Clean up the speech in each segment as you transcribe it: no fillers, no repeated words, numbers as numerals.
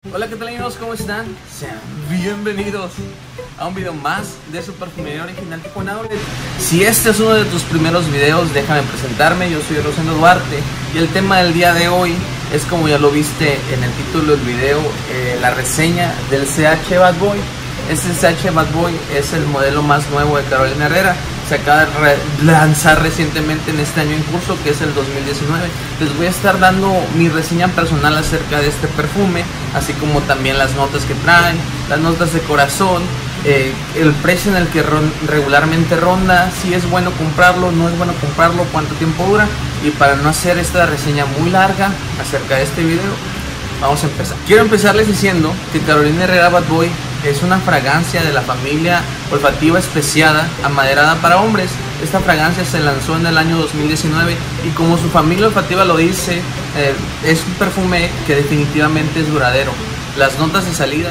Hola, ¿qué tal amigos? ¿Cómo están? Sean bienvenidos a un video más de su perfumería original tipo Naulet. Si este es uno de tus primeros videos, déjame presentarme. Yo soy Rosendo Duarte y el tema del día de hoy es, como ya lo viste en el título del video, la reseña del CH Bad Boy. Este CH Bad Boy es el modelo más nuevo de Carolina Herrera. Se acaba de lanzar recientemente en este año en curso, que es el 2019. Les voy a estar dando mi reseña personal acerca de este perfume, así como también las notas que traen, las notas de corazón, el precio en el que regularmente ronda, si es bueno comprarlo, no es bueno comprarlo, cuánto tiempo dura. Y para no hacer esta reseña muy larga acerca de este video, vamos a empezar. Quiero empezarles diciendo que Carolina Herrera Bad Boy es una fragancia de la familia olfativa especiada amaderada para hombres. Esta fragancia se lanzó en el año 2019 y, como su familia olfativa lo dice, es un perfume que definitivamente es duradero. Las notas de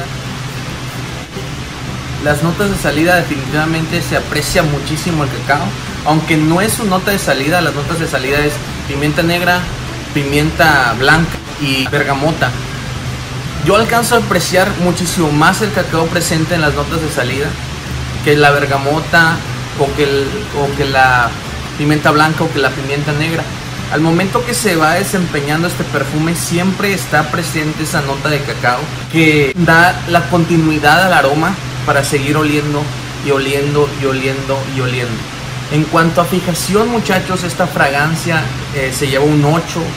salida definitivamente se aprecia muchísimo el cacao, aunque no es su nota de salida. Las notas de salida es pimienta negra, pimienta blanca y bergamota. Yo alcanzo a apreciar muchísimo más el cacao presente en las notas de salida que la bergamota o que la pimienta blanca o que la pimienta negra. Al momento que se va desempeñando este perfume, siempre está presente esa nota de cacao que da la continuidad al aroma para seguir oliendo y oliendo y oliendo y oliendo. En cuanto a fijación, muchachos, esta fragancia se lleva un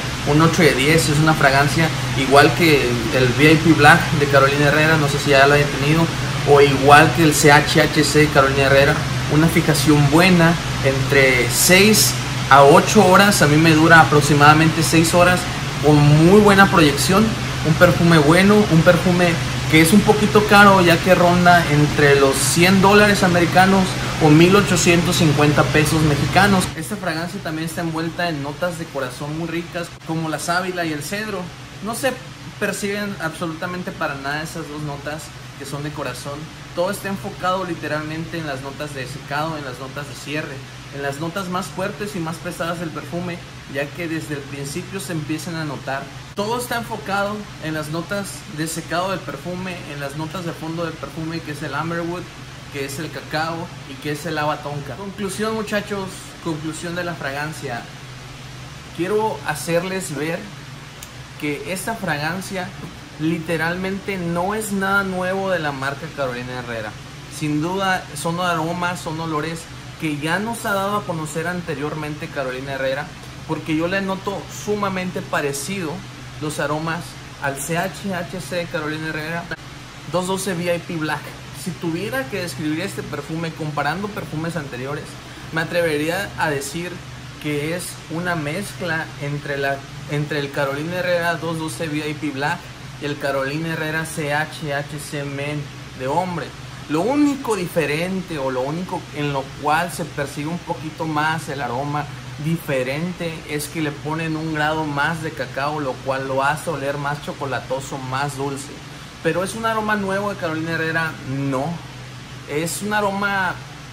8 de 10. Es una fragancia igual que el VIP Black de Carolina Herrera, no sé si ya lo hayan tenido, o igual que el CHHC de Carolina Herrera. Una fijación buena, entre 6 a 8 horas, a mí me dura aproximadamente 6 horas, con muy buena proyección. Un perfume bueno, un perfume que es un poquito caro, ya que ronda entre los $100 americanos o 1,850 pesos mexicanos. Esta fragancia también está envuelta en notas de corazón muy ricas, como la sábila y el cedro. No se perciben absolutamente para nada esas dos notas que son de corazón. Todo está enfocado literalmente en las notas de secado, en las notas de cierre, en las notas más fuertes y más pesadas del perfume, ya que desde el principio se empiezan a notar. Todo está enfocado en las notas de secado del perfume, en las notas de fondo del perfume, que es el amberwood, que es el cacao y que es el haba tonka. Conclusión, muchachos, conclusión de la fragancia. Quiero hacerles ver que esta fragancia literalmente no es nada nuevo de la marca Carolina Herrera. Sin duda son aromas, son olores que ya nos ha dado a conocer anteriormente Carolina Herrera, porque yo le noto sumamente parecido los aromas al CHHC de Carolina Herrera 212 VIP Black. Si tuviera que describir este perfume comparando perfumes anteriores, me atrevería a decir que es una mezcla entre el Carolina Herrera 212 VIP Black y el Carolina Herrera CHHC Men de hombre. Lo único diferente, o lo único en lo cual se percibe un poquito más el aroma diferente, es que le ponen un grado más de cacao, lo cual lo hace oler más chocolatoso, más dulce. Pero ¿es un aroma nuevo de Carolina Herrera? No. Es un aroma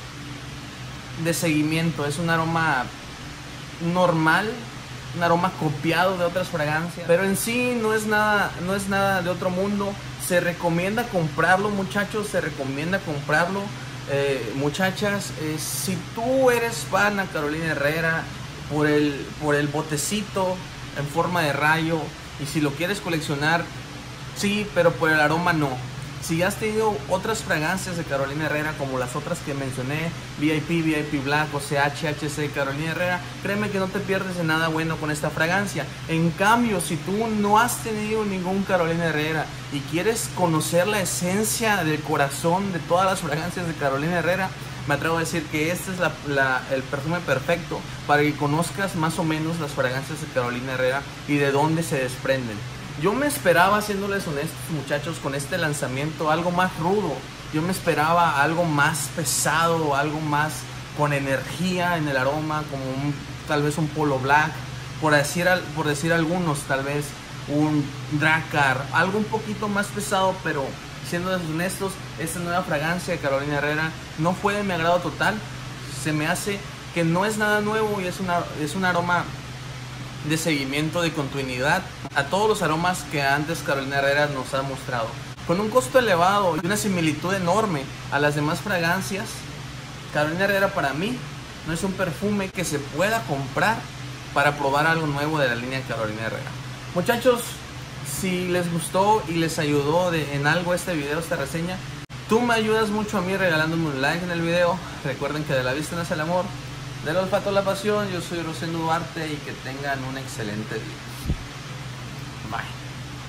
de seguimiento, es un aroma normal, un aroma copiado de otras fragancias, pero en sí no es nada de otro mundo. Se recomienda comprarlo, muchachos, se recomienda comprarlo. Muchachas, si tú eres fan a Carolina Herrera por el botecito en forma de rayo, y si lo quieres coleccionar, sí, pero por el aroma no. Si ya has tenido otras fragancias de Carolina Herrera, como las otras que mencioné, VIP Black o CHHC de Carolina Herrera, créeme que no te pierdes de nada bueno con esta fragancia. En cambio, si tú no has tenido ningún Carolina Herrera y quieres conocer la esencia del corazón de todas las fragancias de Carolina Herrera, me atrevo a decir que este es el perfume perfecto para que conozcas más o menos las fragancias de Carolina Herrera y de dónde se desprenden. Yo me esperaba, siéndoles honestos, muchachos, con este lanzamiento algo más rudo. Yo me esperaba algo más pesado, algo más con energía en el aroma, como tal vez un Polo Black, por decir algunos, tal vez un Drakkar, algo un poquito más pesado. Pero siendo honestos, esta nueva fragancia de Carolina Herrera no fue de mi agrado total. Se me hace que no es nada nuevo y es un aroma de seguimiento, de continuidad a todos los aromas que antes Carolina Herrera nos ha mostrado. Con un costo elevado y una similitud enorme a las demás fragancias, Carolina Herrera para mí no es un perfume que se pueda comprar para probar algo nuevo de la línea Carolina Herrera. Muchachos, si les gustó y les ayudó en algo este video, esta reseña, tú me ayudas mucho a mí regalándome un like en el video. Recuerden que de la vista nace el amor, del olfato la pasión. Yo soy Rosendo Duarte y que tengan un excelente día. Bye.